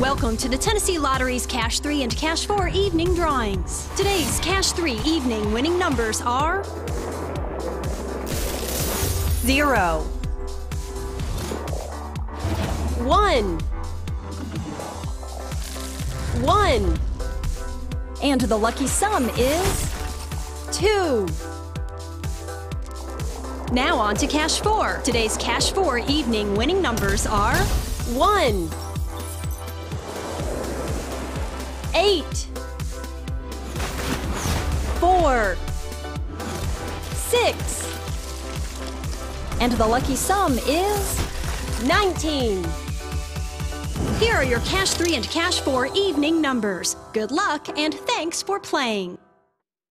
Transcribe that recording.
Welcome to the Tennessee Lottery's Cash 3 and Cash 4 evening drawings. Today's Cash 3 evening winning numbers are 0, 1, 1, and the lucky sum is 2. Now on to Cash 4. Today's Cash 4 evening winning numbers are 1, 8, 4, 6, and the lucky sum is 19. Here are your Cash 3 and Cash 4 evening numbers. Good luck and thanks for playing.